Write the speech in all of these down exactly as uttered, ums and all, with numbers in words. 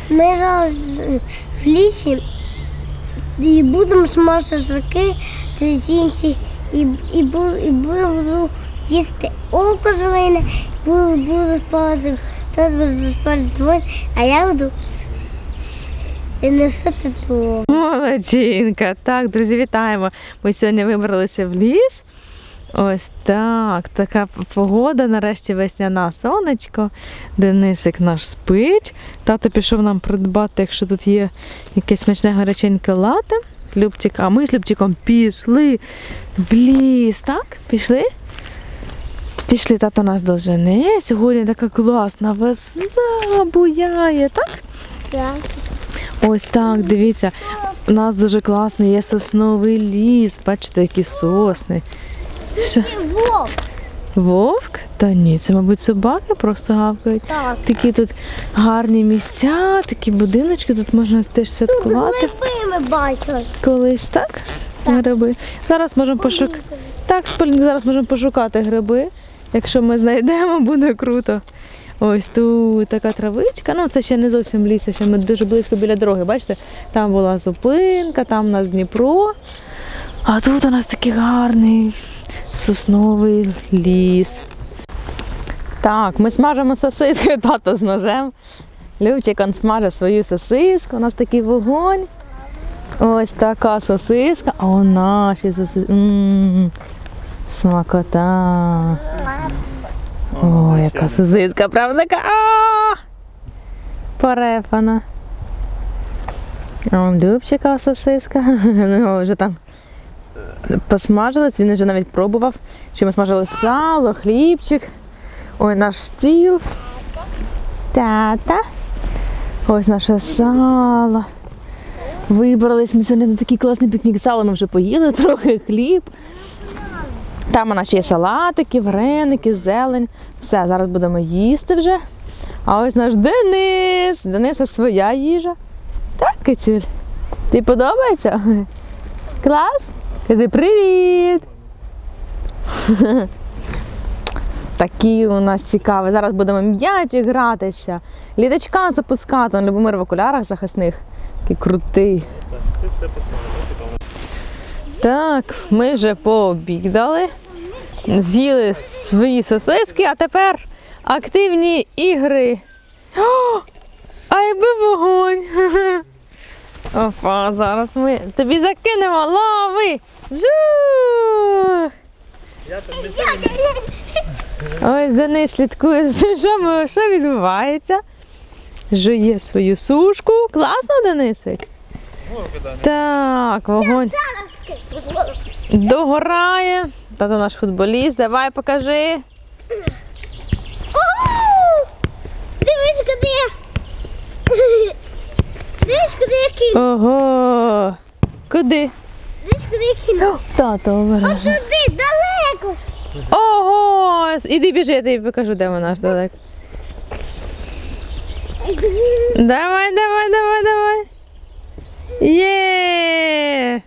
ми зараз в лісі і будемо смажити шашлики, інші, і, і, буду, і буду їсти окоржовини, буду, буду спати, хтось буде спати двоє, а я буду носити тло. Молодчинка. Так, друзі, вітаємо. Ми сьогодні вибралися в ліс. Ось так, така погода, нарешті весняна, сонечко. Денисик наш спить. Тато пішов нам придбати, якщо тут є якесь смачне гаряченьке лате. Любчик, а ми з Любчиком пішли в ліс, так? Пішли? Пішли, тато нас дожене. Сьогодні така класна весна буяє, так? Так. Ось так, дивіться, у нас дуже класний є сосновий ліс. Бачите, які сосни. Що? Вовк. Вовк? Та ні, це, мабуть, собаки просто гавкають. Так. Такі тут гарні місця, такі будиночки, тут можна теж святкувати. Тут гриби ми бачили. Колись, так? Так. Гриби. Зараз можемо пошукати. Так, Спольник, зараз можемо пошукати гриби. Якщо ми знайдемо, буде круто. Ось тут така травичка. Ну, це ще не зовсім ліс, ще ми дуже близько біля дороги. Бачите? Там була зупинка, там у нас Дніпро. А тут у нас такий гарний сосновий ліс. Так, ми смажимо сосиски, тато з ножем. Любчик, он смаже свою сосиску. У нас такий вогонь. Ось така сосиска. А у наші сосиски. М-м-м. Смакота. О, яка сосиска, правда? А! Порепана. А он Любчика сосиска. Ну, вже там посмажилась, він вже навіть пробував. Ще ми смажили сало, хлібчик. Ой, наш стіл. Тата. Ось наше сало. Вибрались ми сьогодні на такий класний пікнік. Сало ми вже поїли, трохи хліб. Там у нас ще є салатики, вареники, зелень. Все, зараз будемо їсти вже. А ось наш Денис. Дениса своя їжа. Так, Кицюль? Тобі подобається? Клас? Кажи привіт! Такі у нас цікаві. Зараз будемо м'ячик гратися, літачка запускати. Любомир в окулярах захисних. Такий крутий. Так, ми вже пообідали, з'їли свої сосиски, а тепер активні ігри. О, ай би вогонь! Опа, зараз ми тобі закинемо, лови! Жу! Ось Денис слідкує за тим, що, ми, що відбувається. Жує свою сушку. Класно, Денисик? Так, вогонь догорає. Тато наш футболіст. Давай, покажи. Дивись, куди я. Дивись, куди я кину. Ого. Куди? Дивись, куди я кину. Тато обережно. Ось сюди, далеко. Ого. Іди біжи, я тобі покажу, де вона аж далеко. Давай, давай, давай, давай. Є!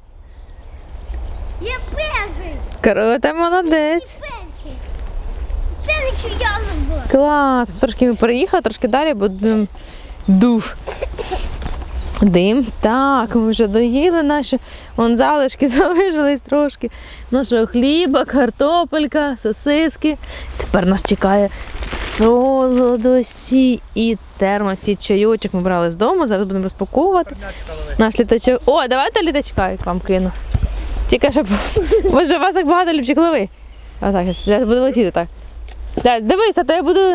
Я перший. Круто, молодець. Перший. Це нічого я не була. Клас. Трошки ми переїхали, трошки далі будемо дув. Дим. Так, ми вже доїли наші. Вон залишки залишились трошки. Нашого хліба, картопелька, сосиски. Тепер нас чекає солодосі і термосі, чайочок. Ми брали з дому, зараз будемо розпаковувати. Наш літачок. О, давайте літачка, як вам кину. Тільки щоб... Боже, у вас так багато, Любчик, лови. А так, я буду летіти так. Дивись, а то я буду...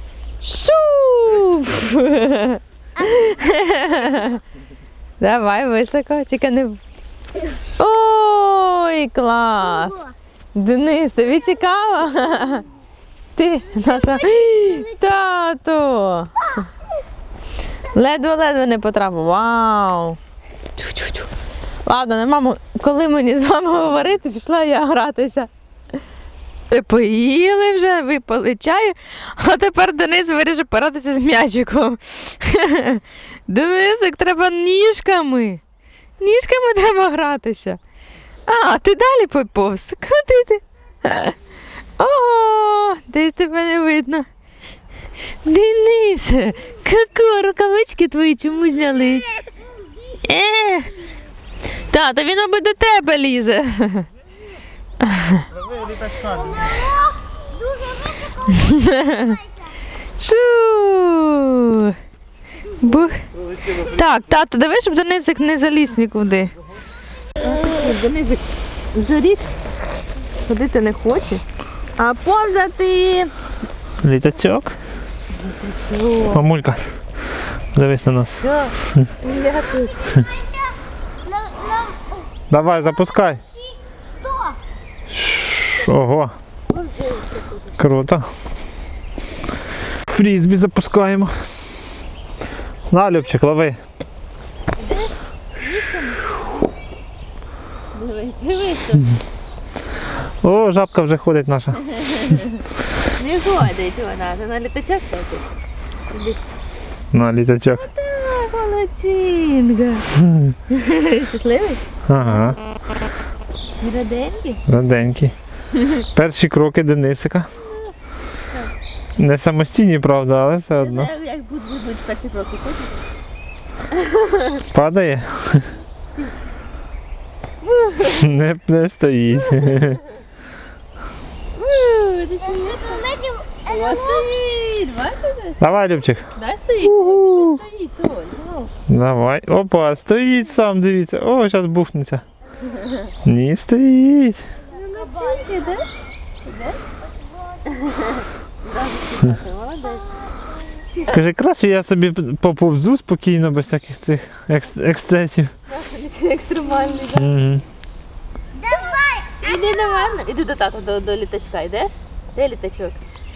Шуф! Давай високо, тільки не... Ой, клас! Денис, тобі цікаво? Ти, наша... Тато! Ледве-ледве не потрапив. Вау! Тю-тю-тю. Ладно, не мамо, коли мені з вами говорити, пішла я гратися. Поїли вже, випили чаю, а тепер Денис вирішив поратися з м'ячиком. Денисик, треба ніжками. Ніжками треба гратися. А, ти далі поповз. Куди ти? Ого, десь тебе не видно. Денисе, како, рукавички твої чому знялись? Е, тата, він аби до тебе лізе. Шу. Бух. Так, тато, диви, щоб Денисик не заліз нікуди. Денисик вже рік ходити не хоче, а повзати. Літачок. Літачок. Мамулька, дивись на нас. Що? Я тут. Давай, запускай. Ого. Круто. Фрізбі запускаємо. На, Любчик, лови. Дивись, дивись. О, жабка вже ходить наша. Не ходить вона, це на літачок ходить. На літачок. Так, молодчинка. Щасливий? Ага, Раденький? раденький. Перші кроки Денисика. Не самостійні, правда, але все одно. Як будуть перші кроки ходити? Падає? Не, не стоїть. О, стоїть, бачите? Давай, Любчик. Дай стоїть, о, стоїть, Толь, ну. Давай. Опа, стоїть сам, дивіться. О, зараз бухнеться. Ні, стоїть. Молодчинка, да? Молодець. Скажи, краще я собі поповзу спокійно, без всяких цих екс- ексцесів. Екстремальний, так? Угу. Іди до мене. Іди до тата, до, до літачка, йдеш? Де літачок?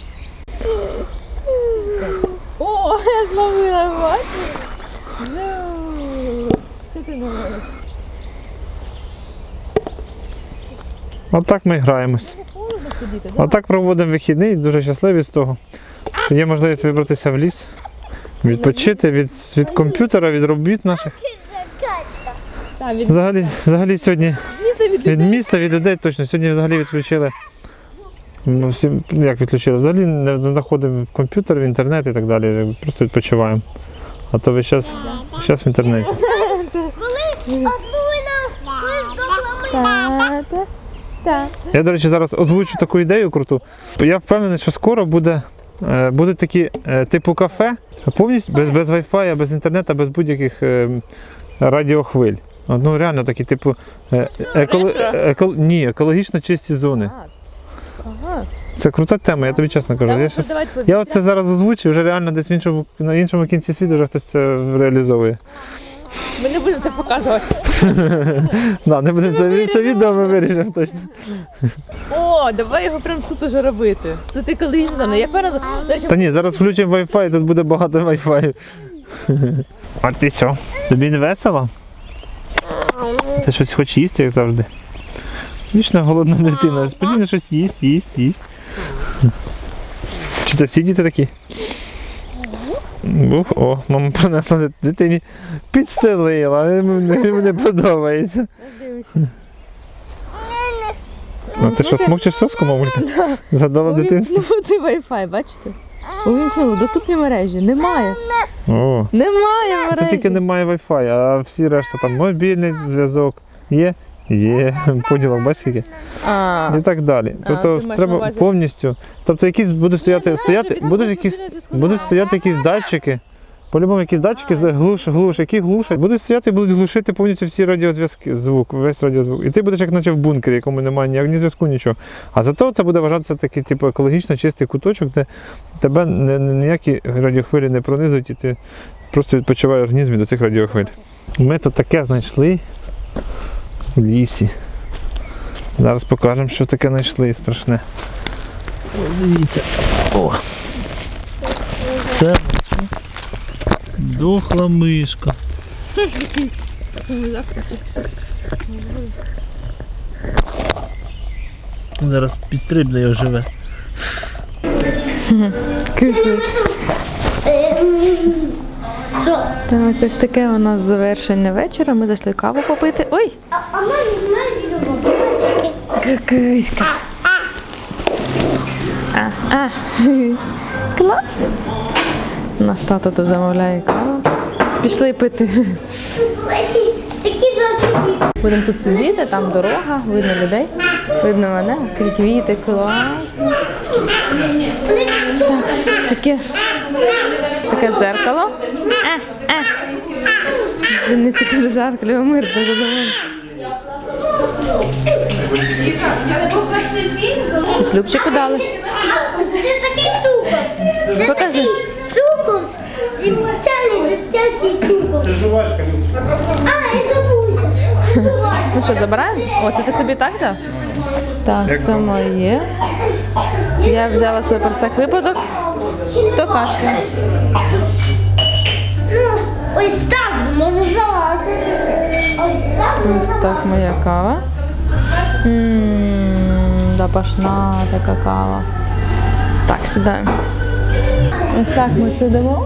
О, я зловила, бачиш? Ну, що ти не робиш? Отак ми граємось. Отак проводимо вихідний, дуже щасливі з того, що є можливість вибратися в ліс, відпочити від, від комп'ютера, від робіт наших. Та, від Взагалі, взагалі сьогодні міста, від від міста, від людей точно. Сьогодні взагалі відключили. Ну, всі, як відключили? Взагалі не заходимо в комп'ютер, в інтернет і так далі. Просто відпочиваємо. А то весь час, весь час в інтернеті. Коли одну нам здохла Тата. Так. Я, до речі, зараз озвучу таку ідею круту. Я впевнений, що скоро буде, е, будуть такі е, типу кафе, повністю без, без Wi-Fi, без інтернету, без будь-яких е, радіохвиль. От, ну реально такі, типу, е, еколо, еко, ні, екологічно чисті зони. Ага. Це крута тема, я тобі чесно кажу. Я, щас, я оце зараз озвучу, вже реально десь в іншому, на іншому кінці світу вже хтось це реалізовує. Ми не будемо це показувати. Да, не будемо це, це відео ми виріжемо точно. О, давай його прямо тут уже робити. Тут екологічна зона. Я певна, до речі, Та ні, зараз включимо Wi-Fi, тут буде багато Wi-Fi. А ти що? Тобі не весело? Ти щось хочеш їсти, як завжди? Вічно голодна дитина, постійно щось їсть, їсть, їсть. Чи це всі діти такі? Бух, о, мама принесла дитині, підстелила, мені не подобається. А ти що, смокчеш соску, мамулька? Згадала дитинство? Увімкнути Wi-Fi, бачите? Увімкнули, доступні мережі. Немає. О, Немає мережі. це тільки немає Wi-Fi, а всі решта там мобільний зв'язок є, є, поділок, бачиш скільки? А, І так далі. А, Тобто ти маєш на треба увазі- повністю. Тобто якісь будуть стояти, Ну, стояти, він будуть там якісь, буде зв'язку будуть немає. стояти якісь датчики. По-любому якісь датчики глуш, глуш, які глушать. Будуть стояти і будуть глушити повністю всі радіозв'язки, звук, весь радіозвук. І ти будеш як наче в бункері, якому немає ніяк ні зв'язку, нічого. А зато це буде вважатися такий типу екологічно чистий куточок, де тебе не- не- ніякі радіохвилі не пронизують, і ти просто відпочиваєш організм до цих радіохвиль. Ми тут таке знайшли в лісі. Зараз покажемо, що таке знайшли страшне. О, дивіться. О. Це дохла мишка. Зараз підстрибне його живе. Так, ось таке у нас завершення вечора. Ми зайшли каву попити. Ой! А, а ми не любимо. Какуська. А, а. Клас. Наш тато тут замовляє каву. Пішли пити. Такі жовті. Будемо тут сидіти, там дорога, видно людей, видно мене, такі квіти, класно. Так, таке, таке дзеркало. А, а. Денисик дуже жарко, Любомир, дуже задоволений. Ось Любчику дали. Це такий цукор. Це Покажи. такий цукор. Спеціальний дитячий цукор. Це жувачка, Любчик. А, я забувся. Жувачка. Ну що, забираємо? О, це ти собі так взяв? Так, Як це вам? моє. Я взяла собі про всяк випадок. Хто кашляє? Ну, ось так можна здавати. Ось так Ось можна так моя кава. Ммм, запашна така кава. Так, сідаємо. Ось так ми сидимо.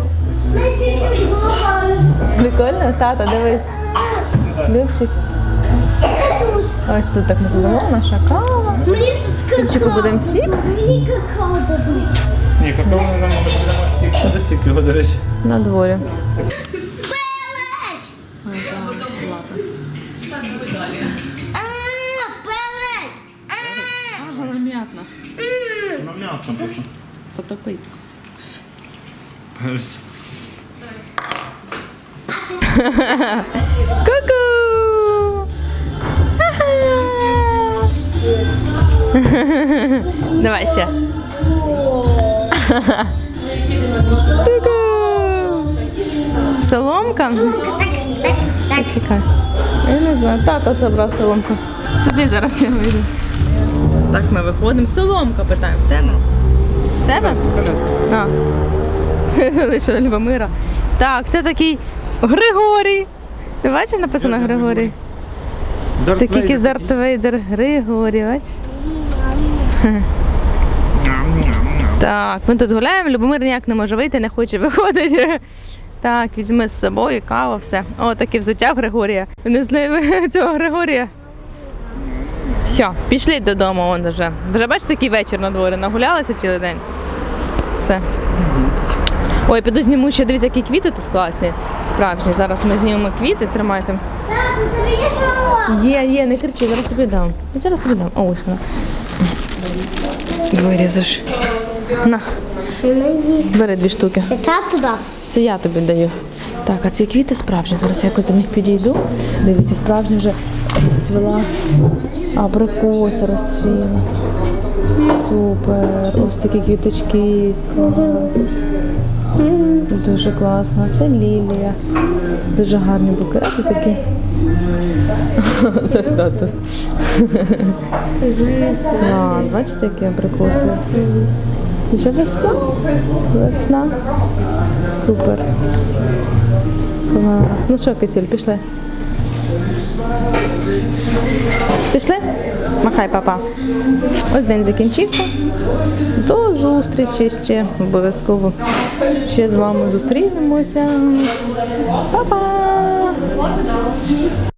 Прикольно, тато, дивись. Любчик. Ось тут так ми сидимо, наша кава. Мені тут Любчику будемо сік. Мені какао дадуть. Ні, какао не дамо, будемо сік. Сюди сік його, до речі. На дворі. Пелець! А, пелець! А, Ага, м'ятна. Ну, м'ясо просто. Та топить. Перець. Ку-ку! Ага! Давай ще. Ку-ку! Соломка? так, так, так. Чекай. Я не знаю, тато забрав соломку. Сиди, зараз я вийду. Так, ми виходимо. Соломка питаємо. В тебе? В тебе? А. Лише Любомира. Так, це такий Григорій. Ти бачиш, написано Григорій? Такий якийсь Дарт Вейдер. Григорій, бачиш? Так, ми тут гуляємо, Любомир ніяк не може вийти, не хоче виходити. Так, візьми з собою каву, все. О, таке взуття в Григорія. Не знаю цього Григорія. Все, пішли додому, он вже. Вже бачите, такий вечір на дворі, нагулялися цілий день. Все. Ой, піду зніму ще, дивіться, які квіти тут класні, справжні. Зараз ми знімемо квіти, тримайте. Тату, тобі є шоколад? Є, є, не кричи, зараз тобі дам. Я зараз тобі дам. О, ось вона. Вирізеш. На, бери дві штуки. Це тату дав. Це я тобі даю. Так, а ці квіти справжні. Зараз я якось до них підійду. Дивіться, справжня вже розцвіла. Абрикоса розцвіла. Супер. Ось такі квіточки. Клас. Дуже класно. Це лілія. Дуже гарні букети такі. Це тату. Клас, бачите, які абрикоси? Вже весна? Весна. Супер. Клас. Ну що, Китюль, пішли? Пішли? Махай, папа. Ось день закінчився. До зустрічі ще. Обов'язково ще з вами зустрінемося. Па-па!